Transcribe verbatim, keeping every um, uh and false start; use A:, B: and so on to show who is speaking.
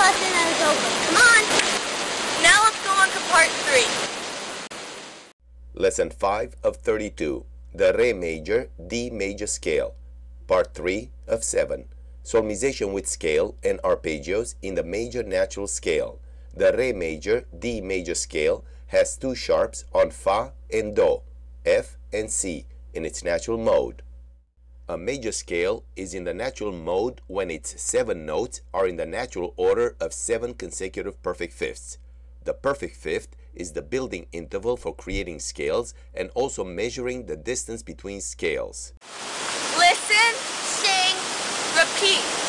A: lesson is over. Come on.
B: Now let's go on to part three.
C: Lesson five of thirty-two, the Re major, D major scale. Part three of seven, solmization with scale and arpeggios in the major natural scale. The Re major, D major scale has two sharps on Fa and Do, F and C in its natural mode. A major scale is in the natural mode when its seven notes are in the natural order of seven consecutive perfect fifths. The perfect fifth is the building interval for creating scales and also measuring the distance between scales.
B: Listen, sing, repeat.